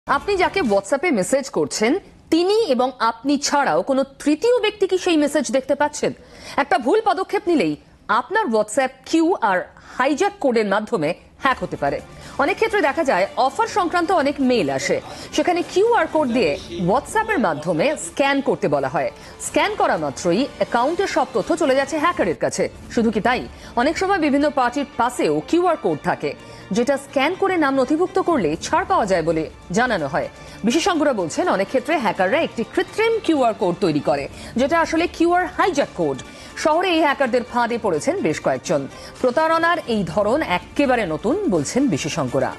আপনি যাকে হোয়াটসঅ্যাপে মেসেজ করছেন তিনি এবং আপনি ছাড়াও কোনো তৃতীয় ব্যক্তি কি সেই মেসেজ দেখতে পাচ্ছেন? একটা ভুল পদক্ষেপ নিলেই আপনার হোয়াটসঅ্যাপ কিউ আর হাইজ্যাক কোডের মাধ্যমে হ্যাক হতে পারে। অনেক ক্ষেত্রে দেখা যায় অফার সংক্রান্ত অনেক মেইল আসে, সেখানে কিউআর কোড দিয়ে হোয়াটসঅ্যাপের মাধ্যমে স্ক্যান করতে বলা হয়। স্ক্যান করা মাত্রই অ্যাকাউন্টের সব তথ্য চলে যাচ্ছে হ্যাকারের কাছে। শুধু কি তাই, অনেক সময় বিভিন্ন পার্টির পাশেও কিউআর কোড থাকে, যেটা স্ক্যান করে নাম নথিভুক্ত করলে ছাড় পাওয়া যায় বলে জানানো হয়। বিশেষজ্ঞরা বলছেন অনেক ক্ষেত্রে হ্যাকাররা একটি কৃত্রিম কিউআর কোড তৈরি করে, যেটা আসলে কিউআর হাইজ্যাক কোড। শহরে এই হ্যাকারদের ফাঁদে পড়েছেন বেশ কয়েকজন। প্রতারণার এই ধরন একেবারে নতুন বলছেন বিশেষজ্ঞরা।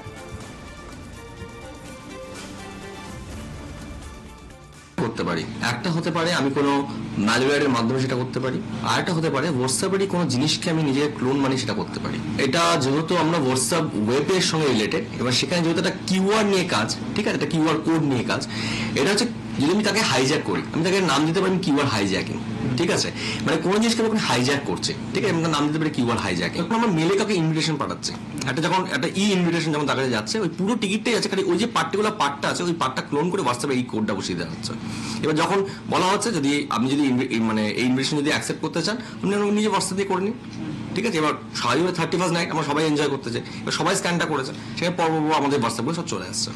করতে পারি, একটা হতে পারে আমি কোনো ম্যালওয়্যারের মাধ্যমে সেটা করতে পারি, আর একটা হতে পারে হোয়াটসঅ্যাপেরই কোনো জিনিসকে আমি নিজের ক্লোন বানিয়ে সেটা করতে পারি। এটা যেহেতু আমরা হোয়াটসঅ্যাপ ওয়েবের সঙ্গে রিলেটেড, এবার সেখানে যেহেতু একটা কিউআর নিয়ে কাজ, ঠিক আছে, একটা কিউআর কোড নিয়ে কাজ, এটা হচ্ছে যদি আমি তাকে হাইজ্যাক করি, আমি তাকে নাম দিতে পারি কিউআর হাইজ্যাকিং। ঠিক আছে, মানে কোনো জিনিসকে যখন হাইজ্যাক করছে, ঠিক আছে, নাম দিতে পারি কিউআর হাইজ্যাকিং। এখন আমরা মেলে কাউকে ইনভিটেশন পাঠাচ্ছে, একটা যখন একটা ইনভিটেশন যখন তার কাছে যাচ্ছে, ওই পুরো টিকিটটাই আছে, খালি ওই যে পার্টিকুলার পার্টটা আছে, ওই পার্টটা ক্লোন করে হোয়াটসঅ্যাপে এই কোডটা বসিয়ে দেওয়া হচ্ছে। এবার যখন বলা হচ্ছে যদি আপনি যদি মানে এই ইনভিটেশন যদি অ্যাকসেপ্ট করতে চান, আপনি নিজে হোয়াটসঅ্যাপ দিয়ে করে নিন। ঠিক আছে, এবার স্বাভাবিকভাবে 31st নাইট আমরা সবাই এনজয় করতে চাই, এবার সবাই স্ক্যানটা করেছে, সেখানে পর্ব আমাদের হোয়াটসঅ্যাপগুলো সব চলে আসছে।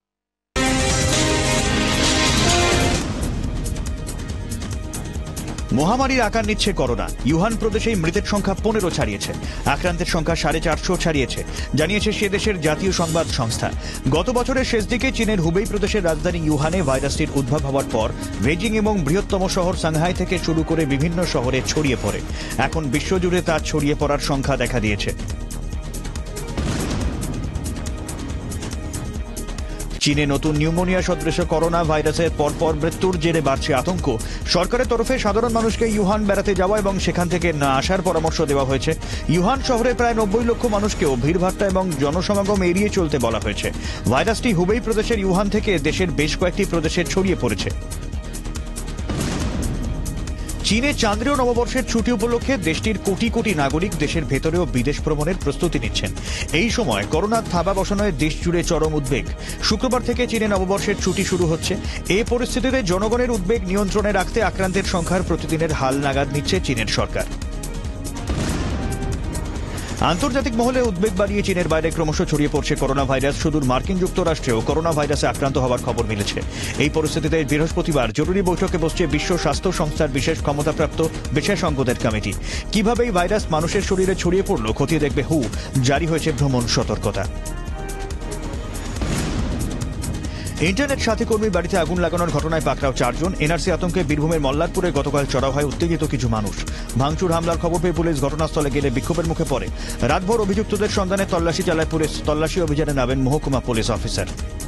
মহামারীর আকার নিচ্ছে করোনা। ইউহান প্রদেশে মৃতের সংখ্যা 15 ছাড়িয়েছে, আক্রান্তের সংখ্যা 450 ছাড়িয়েছে, জানিয়েছে সে দেশের জাতীয় সংবাদ সংস্থা। গত বছরের শেষ দিকে চীনের হুবেই প্রদেশের রাজধানী ইউহানে ভাইরাসটির উদ্ভব হওয়ার পর বেজিং এবং বৃহত্তম শহর সাংহাই থেকে শুরু করে বিভিন্ন শহরে ছড়িয়ে পড়ে। এখন বিশ্বজুড়ে তার ছড়িয়ে পড়ার সংখ্যা দেখা দিয়েছে। চীনে নতুন নিউমোনিয়া সদৃশ করোনা ভাইরাসের পরপর মৃত্যুর জেরে বাড়ছে আতঙ্ক। সরকারের তরফে সাধারণ মানুষকে ইউহান বেড়াতে যাওয়া এবং সেখান থেকে না আসার পরামর্শ দেওয়া হয়েছে। ইউহান শহরে প্রায় 90 লক্ষ মানুষকেও ভিড়ভাট্টা এবং জনসমাগম এড়িয়ে চলতে বলা হয়েছে। ভাইরাসটি হুবেই প্রদেশের ইউহান থেকে দেশের বেশ কয়েকটি প্রদেশে ছড়িয়ে পড়েছে। চীনে চান্দ্রীয় নববর্ষের ছুটি উপলক্ষে দেশটির কোটি কোটি নাগরিক দেশের ভেতরেও বিদেশ ভ্রমণের প্রস্তুতি নিচ্ছেন। এই সময় করোনার থাবা বসানোয় দেশ জুড়ে চরম উদ্বেগ। শুক্রবার থেকে চীনে নববর্ষের ছুটি শুরু হচ্ছে। এই পরিস্থিতিতে জনগণের উদ্বেগ নিয়ন্ত্রণে রাখতে আক্রান্তের সংখ্যার প্রতিদিনের হাল নাগাদ নিচ্ছে চীনের সরকার। আন্তর্জাতিক মহলে উদ্বেগ বাড়িয়ে চীনের বাইরে ক্রমশ ছড়িয়ে পড়ছে করোনা ভাইরাস। সুদূর মার্কিন যুক্তরাষ্ট্রেও করোনা ভাইরাসে আক্রান্ত হওয়ার খবর মিলেছে। এই পরিস্থিতিতে বৃহস্পতিবার জরুরি বৈঠকে বসছে বিশ্ব স্বাস্থ্য সংস্থার বিশেষ ক্ষমতাপ্রাপ্ত বিশেষজ্ঞদের কমিটি। কিভাবে এই ভাইরাস মানুষের শরীরে ছড়িয়ে পড়ল খতিয়ে দেখবে হু। জারি হয়েছে ভ্রমণ সতর্কতা। ইন্টারনেট সাথী কর্মীর বাড়িতে আগুন লাগানোর ঘটনায় পাকড়াও 4 জন। এনআরসি আতঙ্কে বীরভূমের মল্লারপুরে গতকাল চড়াও হয় উত্তেজিত কিছু মানুষ। ভাঙচুর হামলার খবর পেয়ে পুলিশ ঘটনাস্থলে গেলে বিক্ষোভের মুখে পড়ে। রাতভর অভিযুক্তদের সন্ধানে তল্লাশি চালায় পুলিশ। তল্লাশি অভিযানে নামেন মহকুমা পুলিশ অফিসার।